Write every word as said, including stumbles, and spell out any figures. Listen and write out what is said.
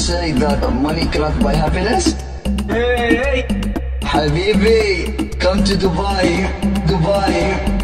say that money cannot buy happiness? Hey, hey! Habibi, come to Dubai, Dubai.